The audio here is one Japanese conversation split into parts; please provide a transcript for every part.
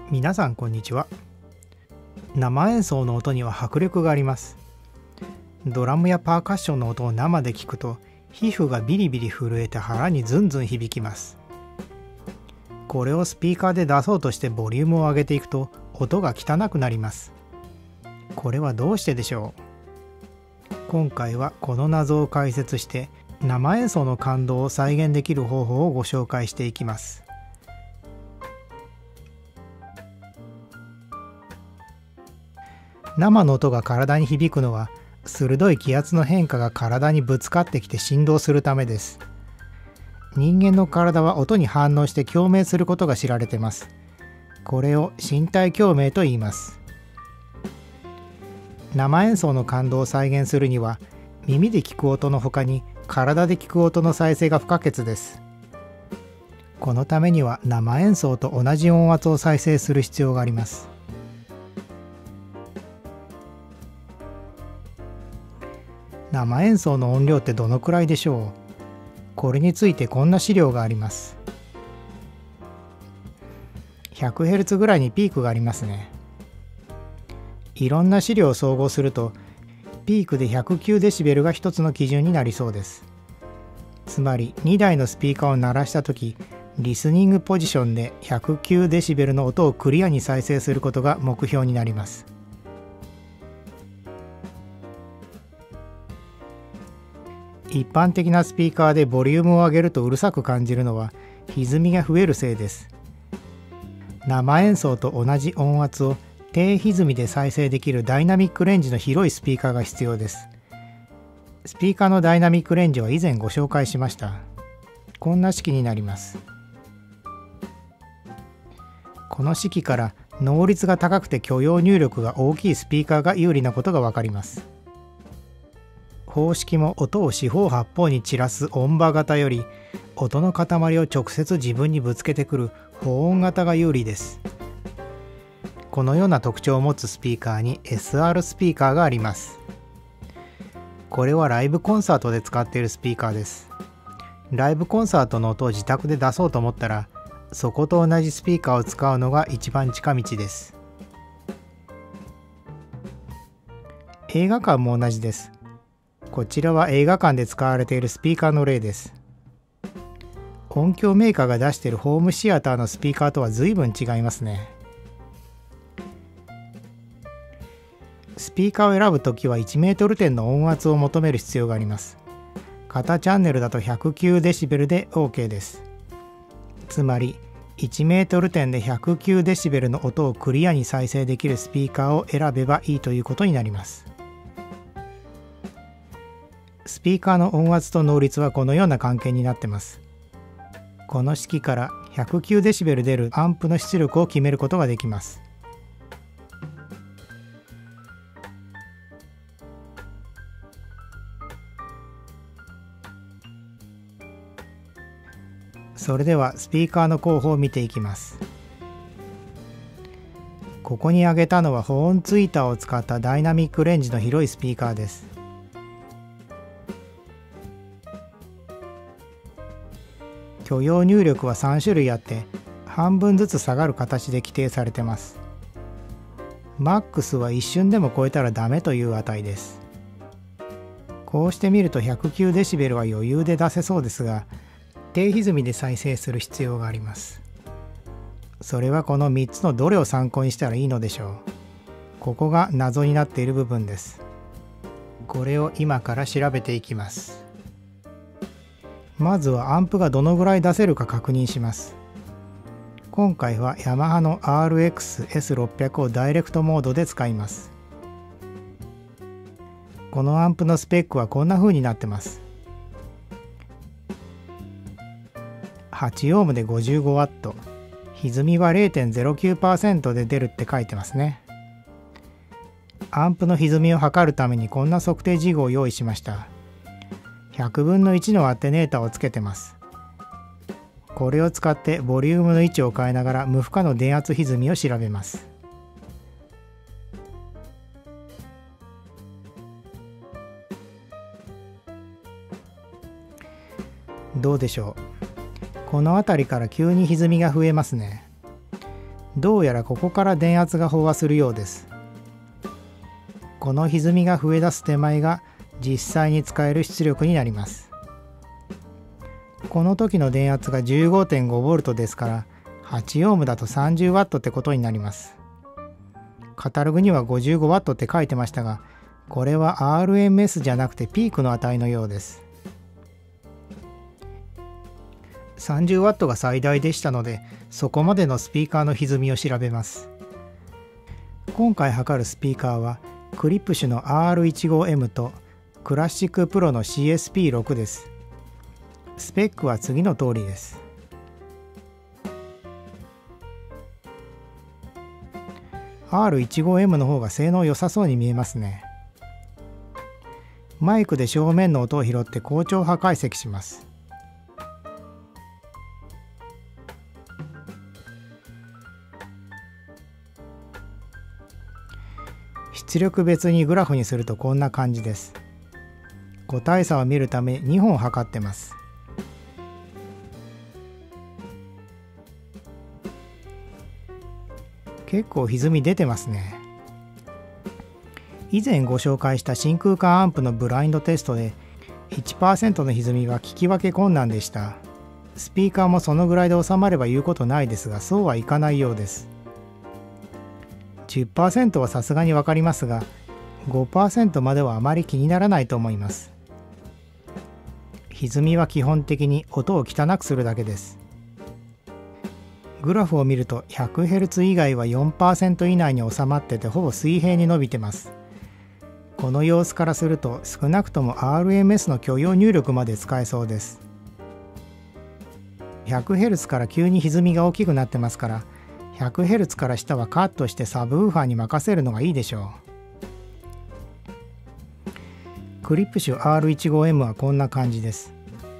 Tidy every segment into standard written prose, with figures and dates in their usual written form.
皆さんこんにちは。生演奏の音には迫力があります。ドラムやパーカッションの音を生で聞くと皮膚がビリビリ震えて腹にズンズン響きます。これをスピーカーで出そうとしてボリュームを上げていくと音が汚くなります。これはどうしてでしょう。今回はこの謎を解説して生演奏の感動を再現できる方法をご紹介していきます。生の音が体に響くのは鋭い気圧の変化が体にぶつかってきて振動するためです。人間の体は音に反応して共鳴することが知られています。これを身体共鳴と言います。生演奏の感動を再現するには耳で聞く音の他に体で聞く音の再生が不可欠です。このためには生演奏と同じ音圧を再生する必要があります。生演奏の音量ってどのくらいでしょう。これについてこんな資料があります。100Hz ぐらいにピークがありますね。いろんな資料を総合するとピークで 109dB が一つの基準になりそうです。つまり2台のスピーカーを鳴らしたとき、リスニングポジションで 109dB の音をクリアに再生することが目標になります。一般的なスピーカーでボリュームを上げるとうるさく感じるのは歪みが増えるせいです。生演奏と同じ音圧を低歪みで再生できるダイナミックレンジの広いスピーカーが必要です。スピーカーのダイナミックレンジは以前ご紹介しました。こんな式になります。この式から能率が高くて許容入力が大きいスピーカーが有利なことがわかります。方式も音を四方八方に散らす音場型より音の塊を直接自分にぶつけてくる放音型が有利です。このような特徴を持つスピーカーに SR スピーカーがあります。これはライブコンサートで使っているスピーカーです。ライブコンサートの音を自宅で出そうと思ったらそこと同じスピーカーを使うのが一番近道です。映画館も同じです。こちらは映画館で使われているスピーカーの例です。音響メーカーが出しているホームシアターのスピーカーとは随分違いますね。スピーカーを選ぶときは1メートル点の音圧を求める必要があります。片チャンネルだと 109dB で OK です。つまり1メートル点で 109dB の音をクリアに再生できるスピーカーを選べばいいということになります。スピーカーの音圧と能率はこのような関係になっています。この式から 109dB 出るアンプの出力を決めることができます。それではスピーカーの候補を見ていきます。ここに挙げたのは保音ツイーターを使ったダイナミックレンジの広いスピーカーです。許容入力は3種類あって半分ずつ下がる形で規定されています。マックスは一瞬でも超えたらダメという値です。こうして見ると 109dB は余裕で出せそうですが低歪みで再生する必要があります。それはこの3つのどれを参考にしたらいいのでしょう。ここが謎になっている部分です。これを今から調べていきます。まずはアンプがどのぐらい出せるか確認します。今回はヤマハの RX-S600 をダイレクトモードで使います。このアンプのスペックはこんな風になってます。8オームで 55W、 歪みは 0.09% で出るって書いてますね。アンプの歪みを測るためにこんな測定ジグを用意しました。100分の1のアテネータをつけてます。これを使ってボリュームの位置を変えながら無負荷の電圧歪みを調べます。どうでしょう。この辺りから急に歪みが増えますね。 どうやらここから電圧が飽和するようです。この歪みが増え出す手前が実際に使える出力になります。この時の電圧が 15.5V ですから、8オームだと 30W ってことになります。カタログには 55W って書いてましたが、これは RMS じゃなくてピークの値のようです。30W が最大でしたので、そこまでのスピーカーの歪みを調べます。今回測るスピーカーはクリプシュの R15M とクラシックプロの CSP6 です。スペックは次の通りです。R15M の方が性能良さそうに見えますね。マイクで正面の音を拾って高調波解析します。出力別にグラフにするとこんな感じです。個体差を見るため2本測ってます。結構歪み出てますね。以前ご紹介した真空管アンプのブラインドテストで 1% の歪みは聞き分け困難でした。スピーカーもそのぐらいで収まれば言うことないですが、そうはいかないようです。10% はさすがにわかりますが、5% まではあまり気にならないと思います。歪みは基本的に音を汚くするだけです。グラフを見ると 100Hz 以外は 4% 以内に収まっててほぼ水平に伸びてます。この様子からすると少なくとも RMS の許容入力まで使えそうです。100Hz から急に歪みが大きくなってますから、100Hz から下はカットしてサブウーファーに任せるのがいいでしょう。クリプシュ R15M はこんな感じです。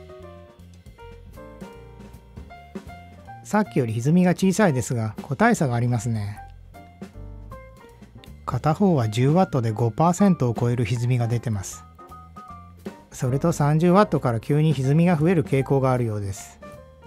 さっきより歪みが小さいですが、個体差がありますね。片方は 10W で 5% を超える歪みが出てます。それと 30W から急に歪みが増える傾向があるようです。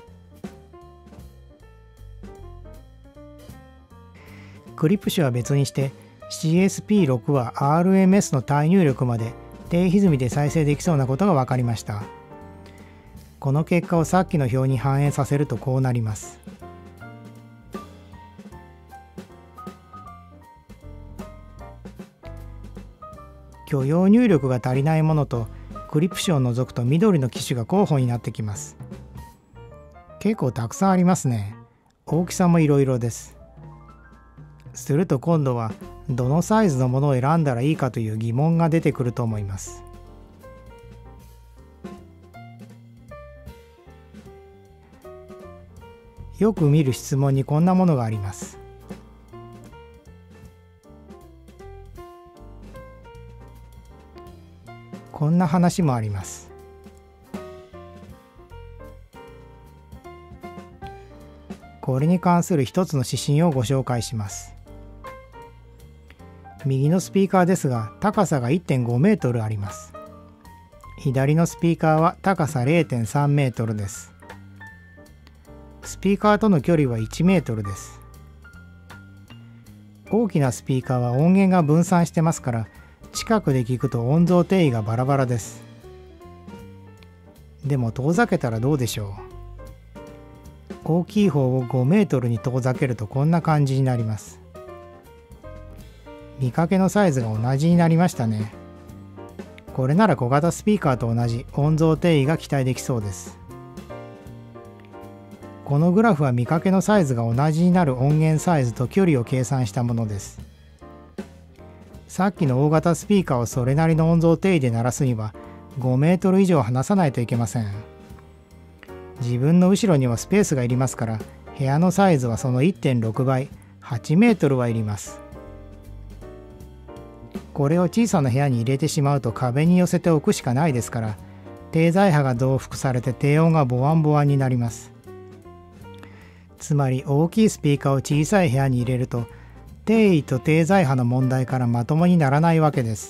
クリプシュは別にして CSP6 は RMS の対入力まで低歪みで再生できそうなことが分かりました。この結果をさっきの表に反映させるとこうなります。許容入力が足りないものとクリプシュを除くと緑の機種が候補になってきます。結構たくさんありますね。大きさもいろいろです。すると今度はどのサイズのものを選んだらいいかという疑問が出てくると思います。よく見る質問にこんなものがあります。こんな話もあります。これに関する一つの指針をご紹介します。右のスピーカーですが高さが 1.5 メートルあります。左のスピーカーは高さ 0.3 メートルです。スピーカーとの距離は1メートルです。大きなスピーカーは音源が分散してますから近くで聞くと音像定位がバラバラです。でも遠ざけたらどうでしょう。大きい方を5メートルに遠ざけるとこんな感じになります。見かけのサイズが同じになりましたね。これなら小型スピーカーと同じ音像定位が期待できそうです。このグラフは見かけのサイズが同じになる音源サイズと距離を計算したものです。さっきの大型スピーカーをそれなりの音像定位で鳴らすには5メートル以上離さないといけません。自分の後ろにはスペースがいりますから部屋のサイズはその 1.6 倍8メートルはいります。これを小さな部屋に入れてしまうと壁に寄せておくしかないですから低材波が増幅されて低音がボワンボワンになります。つまり大きいスピーカーを小さい部屋に入れると低位と低材波の問題からまともにならないわけです。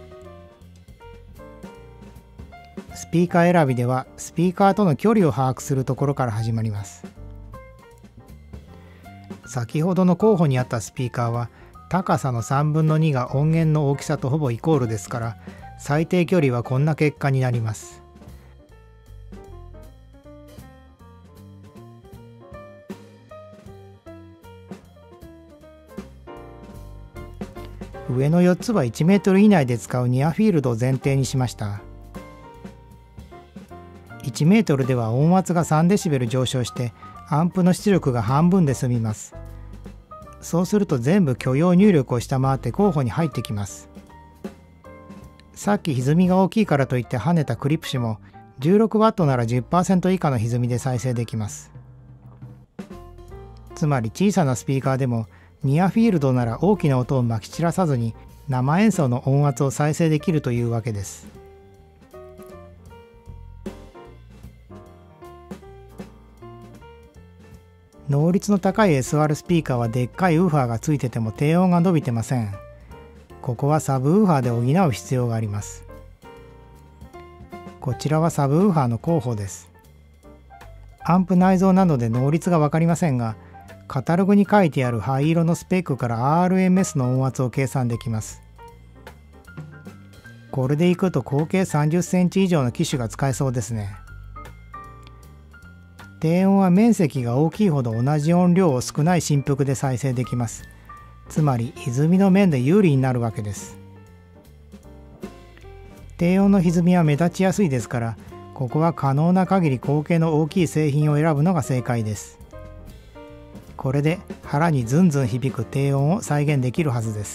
スピーカー選びではスピーカーとの距離を把握するところから始まります。 先ほどの候補にあったスピーカーは高さの3分の2が音源の大きさとほぼイコールですから、最低距離はこんな結果になります。上の4つは1メートル以内で使うニアフィールドを前提にしました。1メートルでは音圧が3デシベル上昇してアンプの出力が半分で済みます。そうすると全部許容入力を下回って候補に入ってきます。さっき歪みが大きいからといって跳ねたクリプシも 16W なら 10% 以下の歪みで再生できます。つまり小さなスピーカーでもニアフィールドなら大きな音をまき散らさずに生演奏の音圧を再生できるというわけです。能率の高い SR スピーカーはでっかいウーファーがついてても低音が伸びてません。ここはサブウーファーで補う必要があります。こちらはサブウーファーの候補です。アンプ内蔵なので能率が分かりませんが、カタログに書いてある灰色のスペックから RMS の音圧を計算できます。これでいくと合計30センチ以上の機種が使えそうですね。低音は面積が大きいほど同じ音量を少ない振幅で再生できます。つまり歪みの面で有利になるわけです。低音の歪みは目立ちやすいですから、ここは可能な限り口径の大きい製品を選ぶのが正解です。これで腹にズンズン響く低音を再現できるはずです。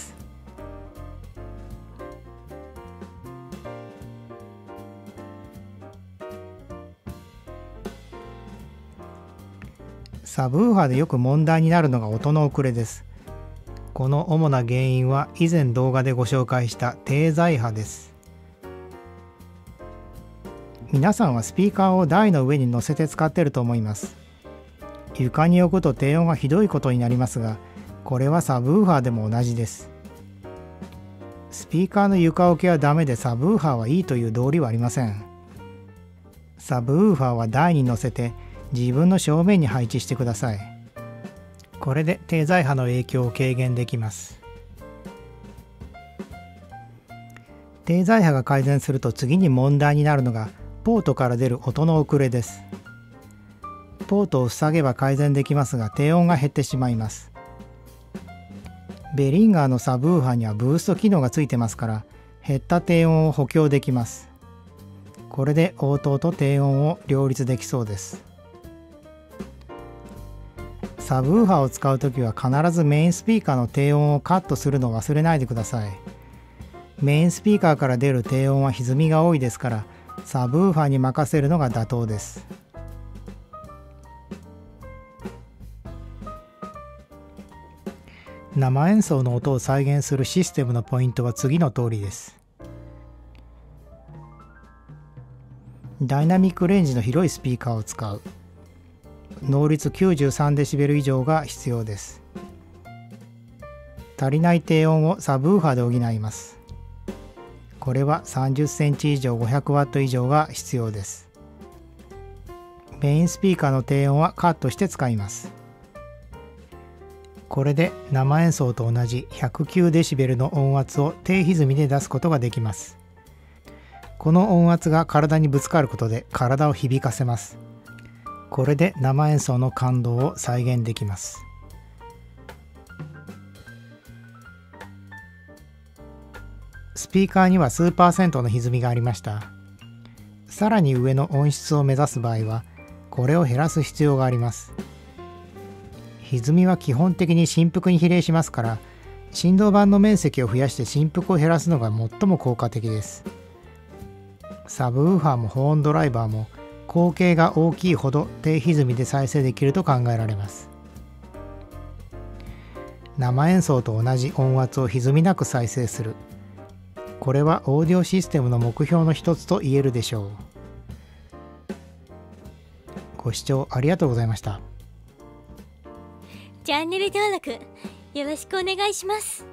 サブウーファーでよく問題になるのが音の遅れです。この主な原因は以前動画でご紹介した低在波です。皆さんはスピーカーを台の上に乗せて使っていると思います。床に置くと低音がひどいことになりますが、これはサブウーファーでも同じです。スピーカーの床置きはダメでサブウーファーはいいという道理はありません。サブウーファーは台に乗せて自分の正面に配置してください。これで低在波の影響を軽減できます。低在波が改善すると次に問題になるのがポートから出る音の遅れです。ポートを塞げば改善できますが低音が減ってしまいます。ベリンガーのサブウーファーにはブースト機能がついてますから減った低音を補強できます。これで応答と低音を両立できそうです。サブウーファーを使うときは必ずメインスピーカーの低音をカットするのを忘れないでください。メインスピーカーから出る低音は歪みが多いですからサブウーファーに任せるのが妥当です。生演奏の音を再現するシステムのポイントは次の通りです。ダイナミックレンジの広いスピーカーを使う。能率93デシベル以上が必要です。足りない低音をサブウーファーで補います。これは30センチ以上 500W 以上が必要です。メインスピーカーの低音はカットして使います。これで生演奏と同じ109デシベルの音圧を低歪みで出すことができます。この音圧が体にぶつかることで体を響かせます。これで生演奏の感動を再現できます。スピーカーには数%の歪みがありました。さらに上の音質を目指す場合はこれを減らす必要があります。歪みは基本的に振幅に比例しますから、振動板の面積を増やして振幅を減らすのが最も効果的です。サブウーファーもホーンドライバーも口径が大きいほど低歪みで再生できると考えられます。生演奏と同じ音圧を歪みなく再生する。これはオーディオシステムの目標の一つと言えるでしょう。ご視聴ありがとうございました。 チャンネル登録よろしくお願いします。